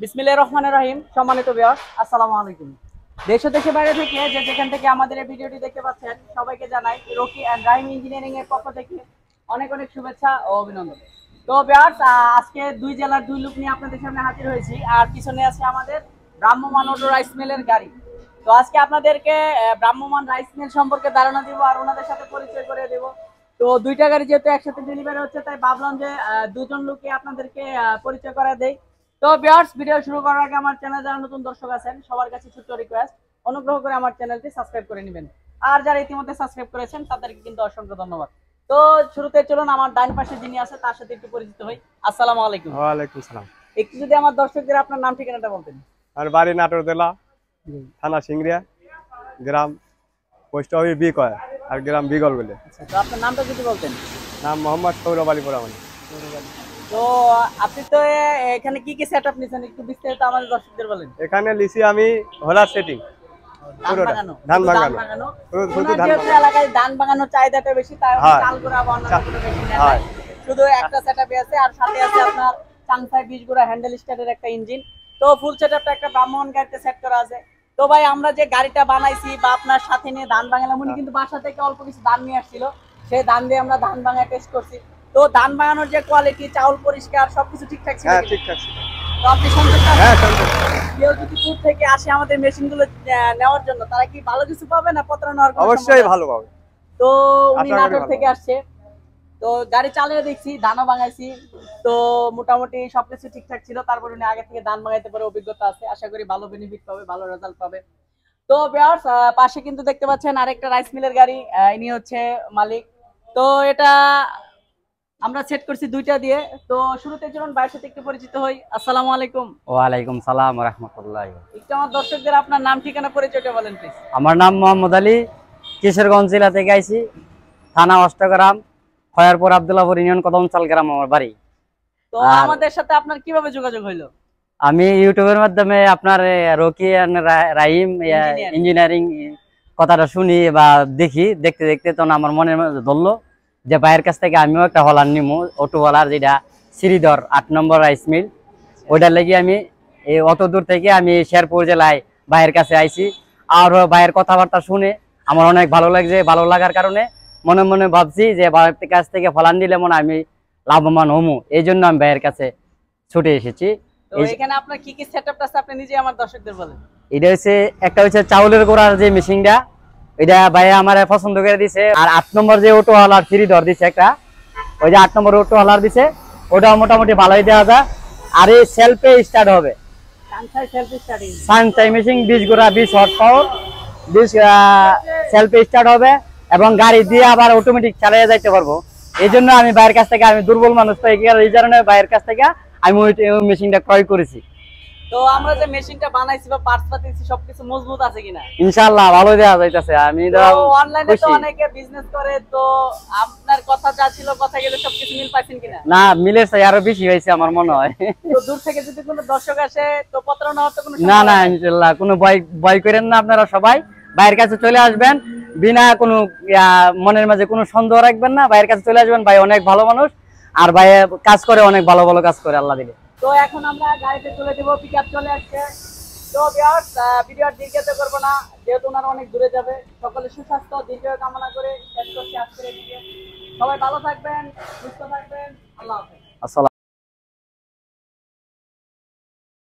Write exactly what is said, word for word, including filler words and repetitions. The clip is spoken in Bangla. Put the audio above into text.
বিসমিল্লাহির রহমানির রহিম। সম্মানিত ভিউয়ার্স, আসসালামু আলাইকুম। দেশ ও দেশের বাইরে থেকে যে যেখান থেকে আমাদের এই ভিডিওটি দেখতে পাচ্ছেন সবাইকে জানাই রকি এন্ড রাহিম ইঞ্জিনিয়ারিং এর পক্ষ থেকে অনেক অনেক শুভেচ্ছা ও অভিনন্দন। তো ভিউয়ার্স, আজকে দুই জেলার দুই লুক নিয়ে আপনাদের সামনে হাজির হয়েছি। আর পিছনে আছে আমাদের ব্রাহ্মমান অটো রাইস মিলের গাড়ি। তো আজকে আপনাদেরকে ব্রাহ্মমান রাইস মিল সম্পর্কে ধারণা দিব আর ওনাদের সাথে পরিচয় করে দেব। তো দুইটা গাড়ি যেহেতু একসাথে ডেলিভারি হচ্ছে তাই ভাবলাম যে দুজন লোককে আপনাদেরকে পরিচয় করে দেই। তো ভিউয়ার্স, ভিডিও শুরু করার আগে আমার চ্যানেল যারা নতুন দর্শক আছেন সবার কাছে ছোট্ট রিকোয়েস্ট, অনুগ্রহ করে আমার চ্যানেলটি সাবস্ক্রাইব করে নেবেন। আর যারা ইতিমধ্যে সাবস্ক্রাইব করেছেন তাদেরকে কিন্তু অসংখ্য ধন্যবাদ। তো শুরুতে চলুন আমার ডান পাশে যিনি আছে তার সাথে একটু পরিচিত হই। আসসালামু আলাইকুম। ওয়া আলাইকুম সালাম। একটু যদি আমার দর্শকদের আপনার নাম ঠিকানাটা বলতেন। আর বাড়ি নাটোর জেলা, থানা সিংড়িয়া, গ্রাম পোস্ট অফিস বি কয় আর গ্রাম বিগল বলে। আচ্ছা, তো আপনার নামটা যদি বলতেন। নাম মোহাম্মদ সৌরভ আলী পুরামানি। তো আপনি তো এখানে কি কি সেটআপ নিছেন একটু বিস্তারিত আমাদের দর্শকদের বলেন। এখানে লিসি আমি হোলার সেটিং, ধান বাগানো, ধান বাগানো, শুধু ধান বাগানো এলাকায় ধান বাগানোর চাহিদাটা বেশি, তাই চাল গুঁড়া বা অন্যান্য কোনো বেশি নেই। শুধু একটা সেটআপই আছে আর সাথে আছে আপনার চাংসাই বিশ গুঁড়া হ্যান্ডেল স্টার্টের একটা ইঞ্জিন। তো ফুল সেটআপটা একটা ব্রাহ্মণ গাড়িতে সেট করা আছে। তো ভাই, আমরা যে গাড়িটা বানাইছি বা আপনার সাথে নিয়ে ধান ভাঙালাম, উনি কিন্তু বাসা থেকে অল্প কিছু ধান নিয়ে আসছিল, সেই ধান দিয়ে আমরা ধান ভাঙা টেস্ট করছি। তো ধান ভাঙানোর যে কোয়ালিটি, চাউল পরিষ্কার, সবকিছু ঠিকঠাক ছিল। হ্যাঁ, ঠিকঠাক ছিল। তো আপনি সন্তুষ্ট? হ্যাঁ, সন্তুষ্ট। কেউ যদি দূর থেকে আসে আমাদের মেশিনগুলো নেওয়ার জন্য, তারা কি ভালো কিছু পাবে না প্রতারণার? অবশ্যই ভালো পাবে। তো উনি নাটোর থেকে আসছে, তো গাড়ি চালিয়ে দেখছি, ধানও ভাঙাইছি, তো মোটামুটি সবকিছু ঠিকঠাক ছিল। তারপর উনি আগে থেকে ধান ভাঙাইতে পারে, অভিজ্ঞতা আছে, আশা করি ভালো বেনিফিট পাবে, ভালো রেজাল্ট পাবে। তো ভিউয়ার্স, পাশে কিন্তু দেখতে পাচ্ছেন আরেকটা রাইস মিলের গাড়ি, ইনি হচ্ছে মালিক। তো এটা আমরা সেট করছি দুইটা দিয়ে। তো শুরুতে চলুন ভাইয়ের সাথে একটু পরিচিত হই। আসসালামু আলাইকুম। ওয়া আলাইকুম সালাম ওয়া রাহমাতুল্লাহি। একটু আমার দর্শকদের আপনার নাম ঠিকানা পরিচয়টা বলেন প্লিজ। আমার নাম মোহাম্মদ আলী, কিশোরগঞ্জ জেলা থেকে আইছি, থানা অষ্টগ্রাম, খয়ারপুর আব্দুল্লাহপুর ইউনিয়ন কদমচাল গ্রাম আমার বাড়ি। তো আমাদের সাথে আপনার কিভাবে যোগাযোগ হইলো? আমি ইউটিউবের মাধ্যমে আপনার রকি এন্ড রাহিম ইঞ্জিনিয়ারিং কথাটা শুনি বা দেখি, দেখতে দেখতে তখন আমার মনের মধ্যে ধরলো যে ভাইয়ের কাছ থেকে আমিও একটা হলার নিমু, অটোওয়ালার যেটা শ্রীধর আট নম্বর রাইস মিল, ওইটার লেগে আমি এই অত দূর থেকে আমি শেরপুর জেলায় ভাইয়ের কাছে আইছি। আর ভাইয়ের কথাবার্তা শুনে আমার অনেক ভালো লাগছে। ভালো লাগার কারণে মনে মনে ভাবছি যে ভাইয়ের কাছ থেকে ফলান দিলে মনে আমি লাভবান হমু, এই জন্য আমি ভাইয়ের কাছে ছুটে এসেছি। তো এখানে আপনার কি কি সেটআপটা আছে আপনি নিজে আমার দর্শকদের বলেন। এটা হচ্ছে একটা হচ্ছে চাউলের গোড়ার যে মেশিনটা, এটা ভাইয়া আমার পছন্দ করে দিছে। আর আট নম্বর যে অটো হলার ফ্রি ধর দিছে একটা, ওই যে আট নম্বর অটো হলার দিছে, ওটাও মোটামুটি ভালোই দেওয়া যায়। আর এই সেলফে স্টার্ট হবে, সানসাই মেশিন বিশ গোড়া বিশ হর্স পাওয়ার, বিশ সেলফে স্টার্ট হবে এবং গাড়ি দিয়ে আবার অটোমেটিক চালিয়ে যাইতে পারবো। এই জন্য আমি ভাইয়ের কাছ থেকে, আমি দুর্বল মানুষ তো এই কারণে ভাইয়ের কাছ থেকে আমি ওই মেশিনটা ক্রয় করেছি। তো আমরা যে মেশিনটা বানাইছি বা পার্টস পাতিছি সবকিছু মজবুত আছে কিনা? ইনশাআল্লাহ ভালো দেয়া যাইতাছে। আমি তো অনলাইনে তো অনেকে বিজনেস করে, তো আপনার কথা যা ছিল কথা গেলে সবকিছু মিল পাইছেন কিনা? না, মিলের চাই আরো বেশি হয়েছে আমার মনে হয়। তো দূর থেকে যদি কোনো দর্শক আসে তো প্রতারণা হওয়ার তো কোনো? না না, ইনশাআল্লাহ কোনো ভয় ভয় করেন না, আপনারা সবাই ভাইয়ের কাছে চলে আসবেন, বিনা কোনো মনের মাঝে কোনো সন্দেহ রাখবেন না, ভাইয়ের কাছে চলে আসবেন। ভাই অনেক ভালো মানুষ আর ভাই কাজ করে, অনেক ভালো ভালো কাজ করে আল্লাহ দিলে। তো এখন আমরা গাড়িতে চলে দেবো, পিকআপ চলে আসছে। তো ভিউয়ার্স, ভিডিওর দীর্ঘায়িত করব না, যেহেতু ওনারা অনেক দূরে যাবে। সকলে সুস্বাস্থ্য দীর্ঘায়ু কামনা করে শেষ করছি আজকের ভিডিও। সবাই ভালো থাকবেন, সুস্থ থাকবেন, আল্লাহ হাফেজ। আসসালাম।